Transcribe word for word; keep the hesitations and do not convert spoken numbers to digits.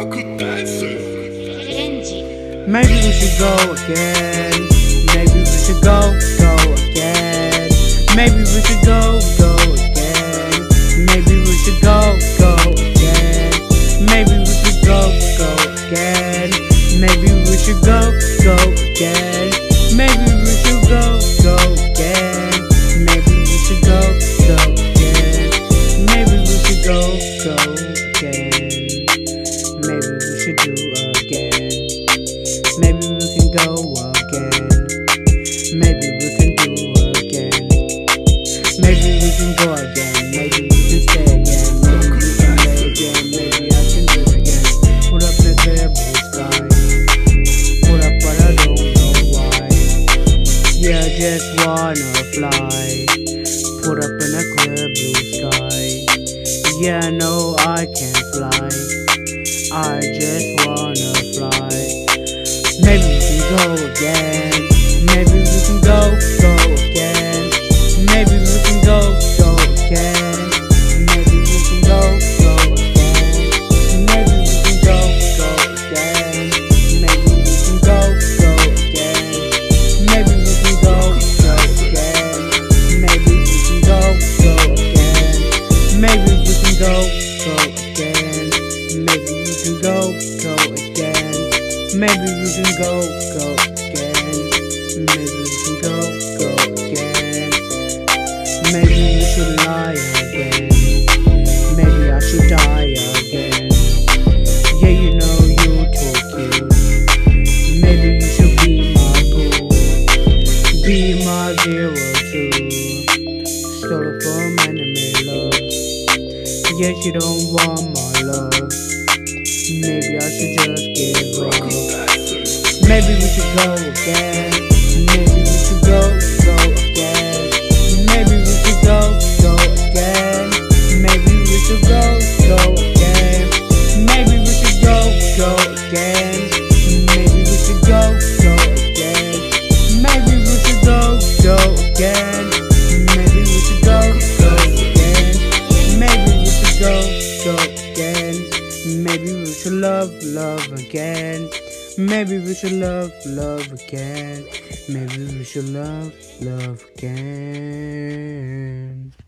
Maybe we should go again. Maybe we should go, go again. Maybe we should go, go again. Maybe we should go, go again. Maybe we should go, go again. Maybe we should go, go again. Maybe we should go, go again. Maybe we should go, go again. Maybe we should go, go again. Maybe we should do again. Maybe we can go again. Maybe we can do again. Maybe we can go again. Maybe we can stay again. Maybe we can play again. Maybe I can do it again. Put up in a clear blue sky. Put up, but I don't know why. Yeah, I just wanna fly. Put up in a clear blue sky. Yeah, I know I can fly. I just wanna fly. Maybe we can go again. Maybe we can go, go again. Maybe we can go, go again. Maybe we can go, go again. Maybe we can go, go again. Maybe we can go, go again. Maybe we can go, go again. Maybe we can go, go again. Maybe we can go, go again. Maybe we can go, go again. Maybe we can go, go again. Maybe we can go, go again. Maybe we should lie again. Maybe I should die again. Yeah, you know you're too cute. Maybe you should be my boo. Be my zero two. Stole it from enemy love. Yes, you don't want my love. Maybe I should just give up. Maybe we should go again. Maybe we should go, go again. Maybe we should go, go again. Maybe we should go, go again. Maybe we should go, go again. Maybe we should go, go again. Maybe we should go, go again. Maybe we should go, go again. Maybe we should go, go again. Maybe we should love, love again. Maybe we should love, love again. Maybe we should love, love again.